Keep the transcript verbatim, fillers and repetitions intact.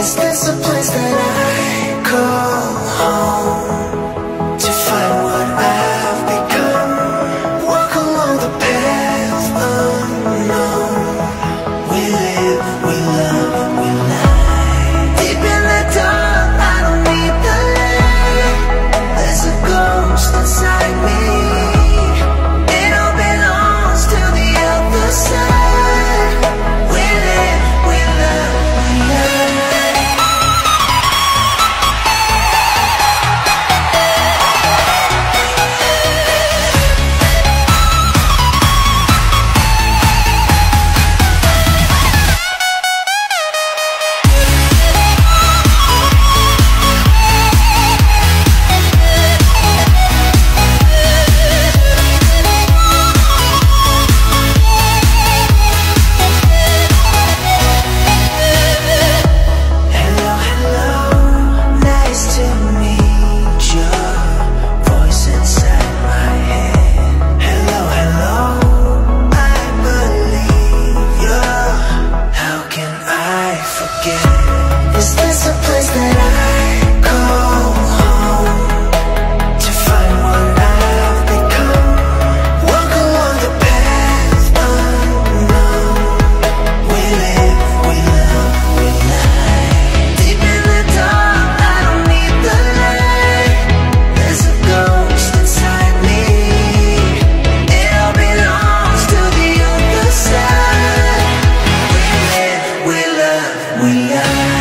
Is this a place that I call home to find what I've become? Walk along the path unknown. We live, we love, we lie. Deep in the dark, I don't need the light. There's a ghost inside me. It all belongs to the other side. We live, we love, we lie. Is this a place that I call home to find what I've become? Walk along the path unknown. We live, we love, we lie. Deep in the dark, I don't need the light. There's a ghost inside me. It all belongs to the other side. We live, we love, we lie.